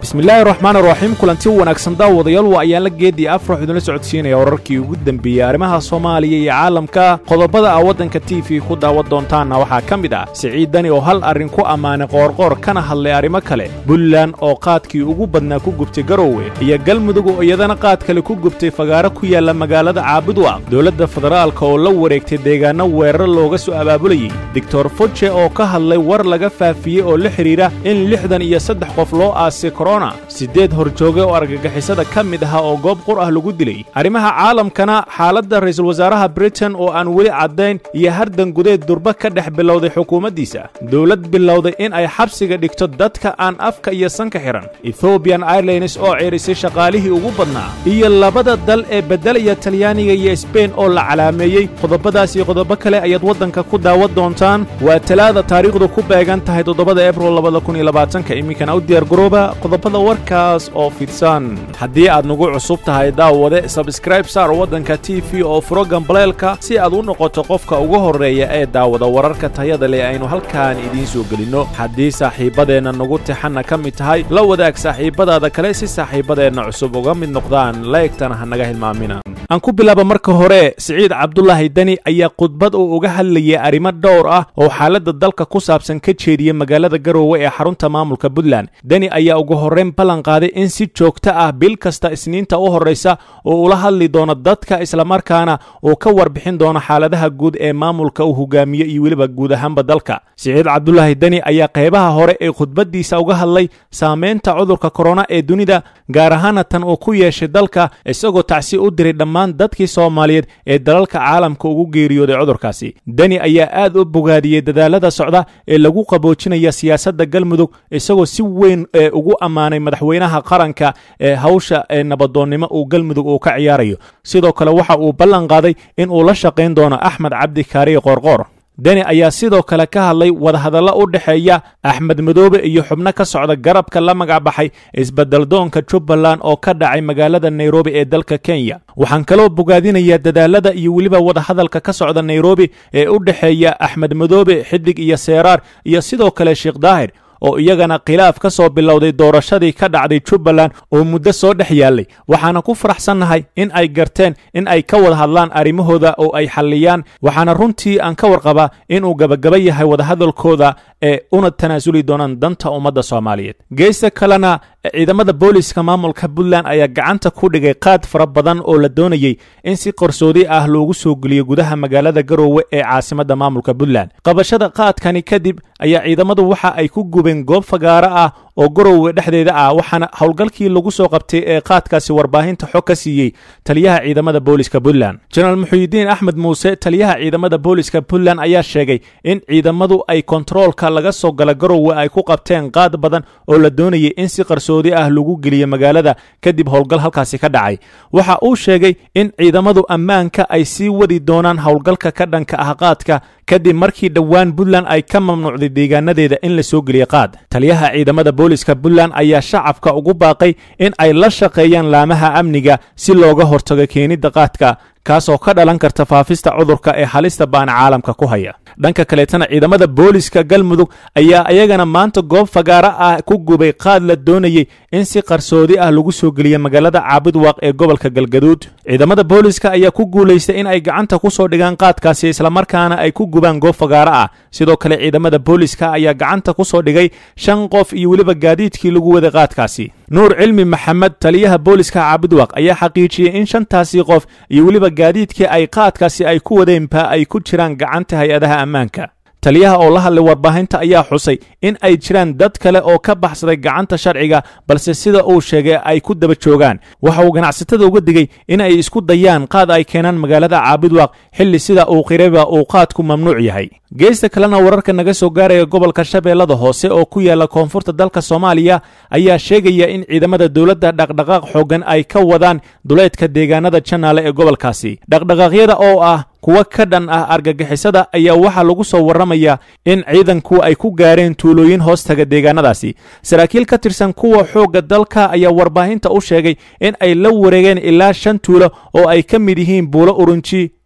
بسم الله الرحمن الرحيم kulanti wanaagsan daawadayaal waa ayaan la geedii afrax idin socodsiinaya wararkii ugu dambeeyay arrimaha Soomaaliya iyo caalamka qodobada wadanka TV ku daawad doontaana waxa kamid ah Siciid Dani oo hal arin ku amaanay qoorqoor kana hadlay arrimo kale Buntland oo qaadkii ugu badnaa ku gubtay Garowe iyo Galmudug oo iyadana qaad kale ku gubtay fagaara ku yaala magaalada Caabudwaaq dawladda federaalka oo la wareegtay deegaano weerar looga soo abaabulayay Dr. Fudge oo ka hadlay war laga faafiyay oo la xiriira in 63 qof loo aasay sideed horjooge oo argagixisada kamid ah oo goob qur ah lagu dilay arrimaha caalamkana xaaladda ra'iisul wasaaraha Britain oo aan wali cadeyn iyo hardan gudeed durba ka dhex bilowday xukuumaddiisa dawlad bilowday in ay xabsiga dhigto dadka aan afka iyo sanka xiran Ethiopian Airlines oo ceerisay shaqaalihii ugu badnaa iyo labada dal ee bedelaya Talyaaniga iyo Spain oo la calaameeyay qodobadaas iyo qodobo kale ayaad wadanka ku daawad doontaan waa talaada taariikhdu ku beegan tahay 7 April 2020 iminkana u diyaar garooba qodobada warkaas oo fidsan haddii aad nagu cusub tahay daawade subscribe saar wadanka TV oo program baleelka si aad u noqoto qofka ugu horeeya ee daawada wararka tayada leh aynu halkaan idin soo gelino haddii saaxiibadeena nagu tixana kamid tahay la wadaag saaxiibadaada kale si saaxiibadeena cusub uga mid noqdaan like-tana ha naga hilmaamina aan ku bilaabo marka hore Siciid Cabdullaahi Dani ayaa khudbad oo uga hadlayay arrimo dhowr ah oo xaaladda dalka ku saabsan ka jeediyay magaalada Garowe ee xarunta maamulka Buntland Dani ayaa ugu horreyn ballan qaaday in si joogto ah bil kasta isniinta u horeysa oo ula hadli doono dadka isla markaana oo ka warbixin doono xaaladaha guud ee maamulka uu hogaamiyo iyo waliba guud ahaanba dalka Siciid Cabdullaahi Dani ayaa qaybaha hore ee khudbadiisa uga hadlay saameynta cudurka corona ee dunida gaar ahaan tan oo ku yeeshay dalka isagoo tacsi u diray dhammaan dadkii Soomaaliyeed ee dalalka caalamka ugu geeriyooday cudurkaasi Dani ayaa aad u bogaadiyay dadaalada socda ee lagu qaboojinayo siyaasadda Galmudug isagoo si weyn ugu amaanay madaxweynaha qaranka ee hawsha nabadoonnimo uu Galmudug uu ka ciyaarayo sidoo kale waxa uu ballan qaaday in uu la shaqeyn doono Axmed Cabdi Kaariye Qoorqoor Dani ayaa sidoo kale ka hadlay wadahadallo u dhaxeeya Axmed Madoobe iyo xubno ka socda garabka la magac baxay isbedel doonka Jubbaland oo ka dhacay magaalada Nairobi ee dalka Kenya waxaan kaloo bogaadinayaa dadaalada iyo waliba wadahadalka ka socda Nairobi ee u dhaxeeya Axmed Madoobe Xidig iyo Seeraar iyo sidoo kale Sheekh Daahir oo iyagana khilaaf ka soo bilowday doorashadii ka dhacday Jubbaland oo muddo soo dhex yaalay waxaana ku faraxsanahay in ay garteen in ay ka wada hadlaan arrimahooda oo ay xalliyaan waxaana runtii aan ka warqaba in uu gabagaba yahay wadahadalkooda ee una tanaasuli doonaan danta ummadda Soomaaliyeed geesta kalena ciidamada booliska maamulka Buntland ayaa gacanta ku dhigay qaad fara badan oo la doonayay in si qarsoodi ah loogu soo geliyo gudaha magaalada Garowe ee caasimadda maamulka Buntland qabashada qaadkani kadib ayaa ciidamadu waxa ay ku gubeen goob fagaara ah oo Garowe dhexdeeda ah waxaana howlgalkii lagu soo qabtay ee qaadkaasi warbaahinta xog ka siiyay taliyaha ciidamada booliska Buntland General Muxyidiin Axmed Muuse taliyaha ciidamada booliska Buntland ayaa sheegay in ciidamadu ay controlka laga soo gala Garowe ay ku qabteen qaad badan oo la doonayay in si qarsoodi ah lagu geliyo magaalada kadib howlgal halkaasi ka dhacay waxa uu sheegay in ciidamadu ammaanka ay sii wadi doonaan howlgalka ka dhanka ah qaadka kadib markii dhawaan Buntland ay ka mamnuucday deegaanadeeda in la soo geliyo qaad taliyaha ciidamada booliska Buntland ayaa shacabka ugu baaqay in ay la shaqeeyaan laamaha amniga si looga hortago keenida qaadka kaasoo ka dhalan karta faafista cudurka ee halista baan caalamka ku haya dhanka kaleetana ciidamada booliska Galmudug ayaa ayagana maanta goob fagaara ah ku gubay qaad la doonayay in si qarsoodi ah lagu soo geliyo magaalada Caabudwaaq ee gobolka Galgaduud ciidamada booliska ayaa ku guuleystay in ay gacanta ku soo dhigaan qaadkaasi isla markaana ay ku gubaan goob fagaara ah sidoo kale ciidamada booliska ayaa gacanta ku soo dhigay 5 qof iyo waliba gaadiidkii lagu waday qaadkaasi Nuur Cilmi Maxamed taliyaha booliska Caabudwaaq ayaa xaqiijiyay in 5taasi qof iyo waliba gaadiidkii ay qaadkaasi ay ku wadeen ay ku jiraan gacanta hay'adaha ammaanka taliyaha oo la hadlay warbaahinta ayaa xusay in ay jiraan dad kale oo ka baxsaday gacanta sharciga balse sida uu sheegay ay ku daba joogaan waxa uu ganacsatada uga digay in ay isku dayaan qaad ay keenaan magaalada Caabudwaaq xilli sida uu qirayba uu qaadku mamnuuc yahay geesta kalena wararka naga soo gaaraya gobolka Shabeellada Hoose oo ku yaala koonfurta dalka Soomaaliya ayaa sheegaya in ciidamada dawladda dhaqdhaqaaq xooggan ay ka wadaan duleedka deegaanada Janaale ee gobolkaasi dhaqdhaqaaqyada oo ah kuwa ka dhan ah argagixisada ayaa waxa lagu soo waramayaa in ciidanku ay ku gaareen tuulooyin hoostaga deegaanadaasi saraakiil ka tirsan kuwa xooga dalka ayaa warbaahinta u sheegay in ay la wareegeen ilaa 5 tuulo oo ay ka mid yihiin Buulo Urunji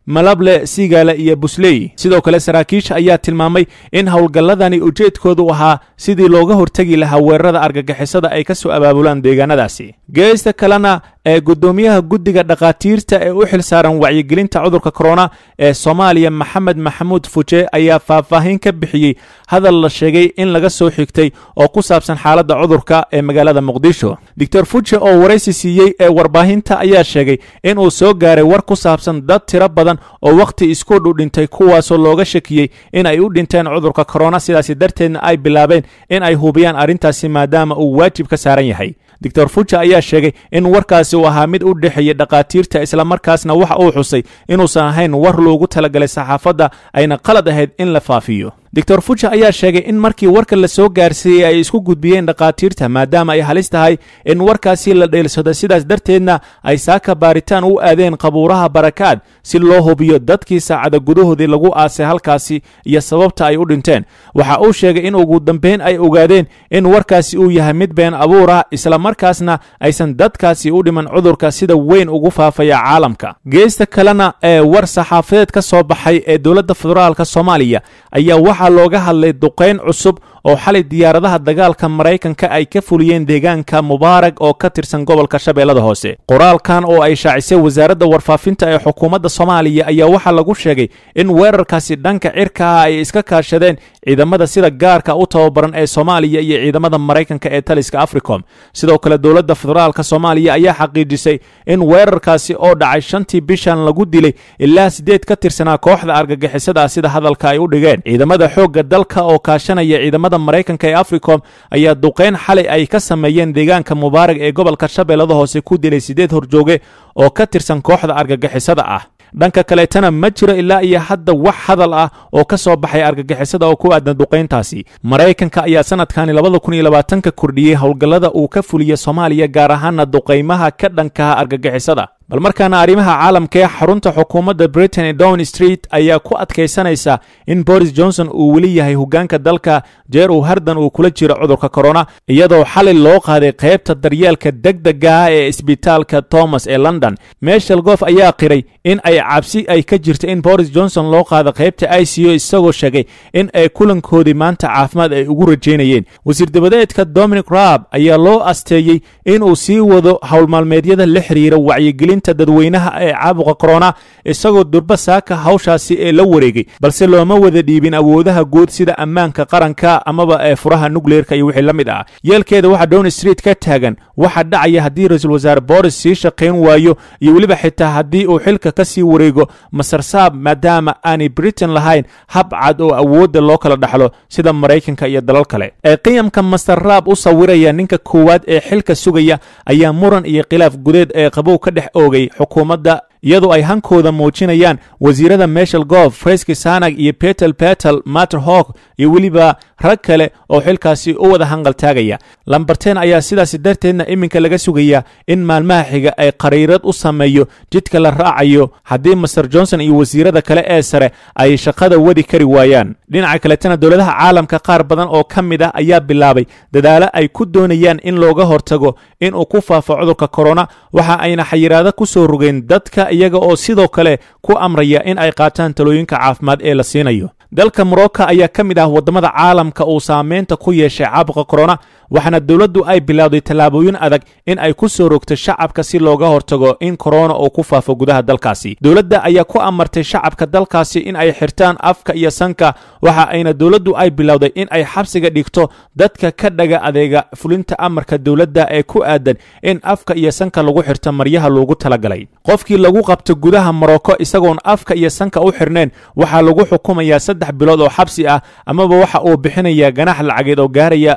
malable siigaale iyo busley sidoo kale saraakiisha ayaa tilmaamay in howlgalladani ujeedkoodu ahaa sidii looga hortegi lahaa weerarada argagixisada ay ka soo abaabulaan deegaanadaasi geesta kalena ee gudoomiyaha guddiga dhaqaatiirta ee u xilsaaran wacyigelinta cudurka corona ee Soomaaliya Maxamed Maxamuud Fuje ayaa faahfaahin ka bixiyay hadal la sheegay in laga soo xigtay oo ku saabsan xaaladda cudurka ee magaalada Muqdisho Dr. Fuje oo waraysi siiyay ee warbaahinta ayaa sheegay in uu soo gaaray war ku saabsan dad tiro badan oo waqti isku dhintay kuwaasoo looga shakiyay in ay u dhinteen cudurka corona sidaas darteedna ay bilaabeen in ay hubiyaan arintaasi maadaama uu waajib ka saaran yahay Dr. Fuje ayaa sheegay in warkaasi uu ahaa mid u dhaxeeyay dhaqaatiirta isla markaasna waxa uu xusay inuusan ahayn war loogu talagalay saxaafadda ayna qalad ahayd in la faafiyo Dr. Fuje ayaa sheegay in markii warka la soo gaarsiiyay ay isku gudbiyeen dhaqaatiirta maadaama ay halis tahay in warkaasi la dheelsado sidaas darteedna ay saaka baaritaan u aadeen qabuuraha barakaad si loo hubiyo dadkii saacada gudahoodii lagu aasay halkaasi iyo sababta ay u dhinteen waxa uu sheegay in ugu dambeyn ay ogaadeen in warkaasi uu yahay mid been abuur ah isla markaasna aysan dadkaasi u dhiman cudurka sida weyn ugu faafaya caalamka geesta kalena ee war saxaafadeed ka soo baxay ee dowladda federaalka Soomaaliya ayaa waxaa looga hadlay duqeyn cusub oo xalay diyaaradaha dagaalka Mareykanka ay ka fuliyeen deegaanka Mubarak oo ka tirsan gobolka Shabeellada Hoose qoraalkan oo ay shaacisay wasaaradda warfaafinta ee xukuumadda Soomaaliya ayaa waxa lagu sheegay in weerarkaasi dhanka cirka ay iska kaashadeen ciidamada sida gaarka u tababaran ee Soomaaliya iyo ciidamada Mareykanka ee taliska Africom sidoo kale dowladda federaalka Soomaaliya ayaa xaqiijisay in weerarkaasi oo dhacay 5tii bishan lagu dilay ilaa 8 ka tirsanaa kooxda argagixisada sida hadalka ay u dhigeen ciidamada xoogga dalka oo kaashanaya ciidamada Mareykanka ee Africom ayaa duqeyn xalay ay ka sameeyeen deegaanka Mubarak ee gobolka Shabeellada Hoose ku dilay 8 horjooge oo ka tirsan kooxda argagixisada ah dhanka kale tana ma jiro ilaa iyo hadda wax hadal ah oo ka soo baxay argagixisada oo ku aadan duqeyntaasi Mareykanka ayaa sanadkan 2020 ka kordhiyay howlgallada uu ka fuliyay Soomaaliya gaar ahaan duqeymaha ka dhanka argagixisada bal markaana arrimaha caalamka ee xarunta xukuumadda Britain ee Downing Street ayaa ku adkaysanaysa in Boris Johnson uu weli yahay hoggaanka dalka jeer uu hardan uu kula jiro cudurka corona iyadoo xalay loo qaaday qaybta daryeelka degdega ah ee isbitaalka Thomas ee London Michael Gove ayaa qiray in ay cabsi ay ka jirto in Boris Johnson loo qaado qaybta ICU isagoo sheegay in ay kulankoodii maanta caafimaad ay ugu rajeynayeen wasiir dibadeedka Dominic Raab ayaa loo asteeyay in uu sii wado howlmaalmeedyada la xiriira wacyigelinta dadweynaha ee caabuqa corona isagoo durba saaka hawshaasi ee la wareegay balse looma wada dhiibin awoodaha guud sida ammaanka qaranka amaba ee furaha nuclearka iyo wixii la mid ah yeelkeeda waxa Downing Street ka taagan waxa dhacaya haddii ra'iisul wasaare Boris sii shaqeyn waayo iyo waliba xitaa haddii uu xilka ka sii wareego Masar Saab maadaama aanay Britain lahayn hab cad oo awoodda loo kala dhaxlo sida Mareykanka iyo dalal kale ee qiyamka Masar Raab u sawiraya ninka koowaad ee xilka sugaya ayaa muran iyo khilaaf gudeed ee qabow ka dhex oogay xukuumadda iyadoo ay hankooda muujinayaan wasiirada Michael Gove, Fresky Sanag iyo Peter Patel, Matt Hawke iyo waliba rag kale oo xilkaasi u wada hanqal taagaya Lamberten ayaa sidaas darteedna iminka laga sugaya in maalmaha xiga ay qariirad u sameeyo jidka la raacayo haddii Mr Johnson iyo wasiirada kale ee sare ay shaqada wadi kari waayaan dhinaca kale tan dawladaha caalamka qaar badan oo kamid ah ayaa bilaabay dadaalo ay ku doonayaan in looga hortago in uu ku faafo cudurka corona waxa ayna xayiraado ku soo rogeen dadka iyaga oo sidoo kale ku amraya in ay qaataan talooyinka caafimaad ee la siinayo dalka Morocco ayaa kamid ah wadamada caalamka oo saameynta ku yeeshay caabuqa corona waxana dawladdu ay bilowday talaabooyin adag in ay ku soo rogto shacabka si looga hortago in corona uu ku faafo gudaha dalkaasi dawladda ayaa ku amartay shacabka dalkaasi in ay xirtaan afka iyo sanka waxa ayna dawladdu ay bilowday in ay xabsiga dhigto dadka ka dhaga adeega fulinta amarka dawladda ee ku aadan in afka iyo sanka lagu xirto maryaha loogu talagalay qofkii lagu qabto gudaha Morocco isagoon afka iyo sanka u xirneen waxa lagu xukumayaa 3 bilood oo xabsi ah amaba waxa uu bixinayaa ganax lacageed oo gaaraya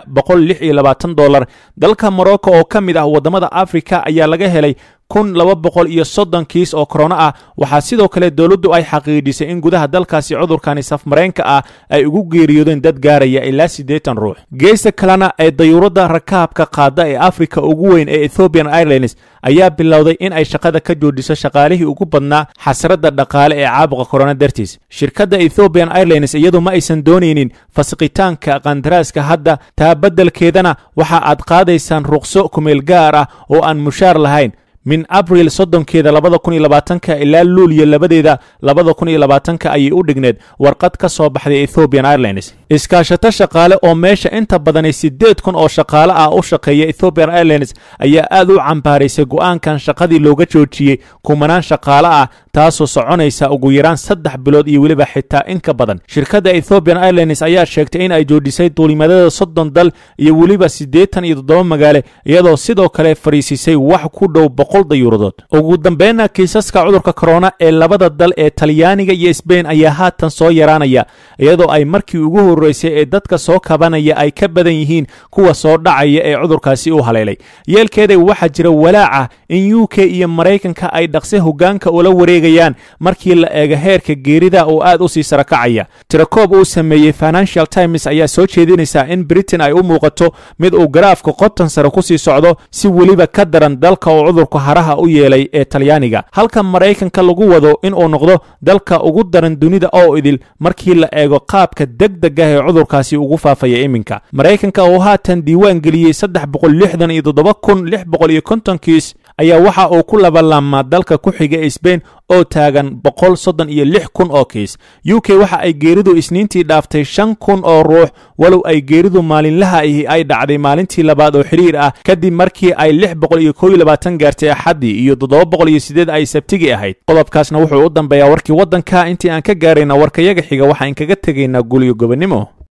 $126 dalka Morocco oo kamid ah wadamada Afrika ayaa laga helay 1230 kiis oo corona ah waxa sidoo kale dawladdu ay xaqiijisay in gudaha dalkaasi cudurkani safmareenka ah ay ugu geeriyoodeen dad gaaraya ilaa 80 ruux geesta kalena ee dayuurada rakaabka qaada ee Afrika ugu weyn ee Ethiopian Airlines ayaa bilowday in ay shaqada ka joojiso shaqaalihii ugu badnaa xasrada dhaqaale ee caabuqa corona dartiis shirkadda Ethiopian Airlines iyadoo ma aysan doonaynin fasqitaanka qandaraaska hadda taa beddelkeedana waxa aad qaadaysaan ruqso kumeel gaar ah oo aan mushaar lahayn min abriil 30keeda 2020 ilaa luulyo labadeeda 2020 ayay u dhigneed warqad ka soo baxday Ethiopian Airlines. iskaashato shaqaale oo meesha inta badan 8,000 oo shaqaale ah u shaqeeya Ethiopian Airlines ayaa aad u cambaaraysay go'aankan shaqadii looga joojiyay kumanaan shaqaale ah taasoo soconaysa ugu yaraan 3 bilood iyo waliba xitaa in ka badan. shirkadda Ethiopian Airlines ayaa sheegtay in ay joojisay duulimaadada 30 dal iyo waliba 87 magaalo iyadoo sidoo kale fariisisay wax ku dhow 100 dayuuradood. ugu dambeynna kiisaska cudurka corona ee labada dal ee Talyaaniga iyo Spain ayaa haatan soo yaraanaya iyadoo ay markii ugu horeysay ee dadka soo kabanaya ay ka badan yihiin kuwa soo dhacaya ee cudurkaasi u haleelay. yeelkeeda waxa jira walaaca in UK iyo Mareykanka ay dhaqsi hogaanka ula wareegayaan markii la eego heerka geerida oo aad u sii sarakacaya. tirakoob uu sameeyay Financial Times ayaa soo jeedinaysa in Britain ay u muuqato mid uu garaafka qoton sare ku sii socdo si waliba ka daran dalka oo cudurku haraha u yeelay ee Talyaaniga, halka Mareykanka lagu wado in uu noqdo dalka ugu daran dunida oo idil markii la eego qaabka degdega ah ee cudurkaasi ugu faafaya iminka. Mareykanka oo haatan diiwaan geliyay 367,650 kiis ayaa waxa uu ku labalaamaa dalka ku xiga ee Spain oo taagan 136,000 oo kiis. UK waxa ay geeridu isniintii dhaaftay 5,000 oo ruux walow ay geeridu maalinlaha ay dhacday maalintii labaad oo xiriir ah kadib markii ay 621 gaartay Axadii iyo 708 ay Sabtigi ahayd. qodobkaasna wuxuu u dambeeyaa warkii wadanka. intii aan ka gaarayna warkayaga xiga waxa in kaga tagaynaa gulyo gobonimo.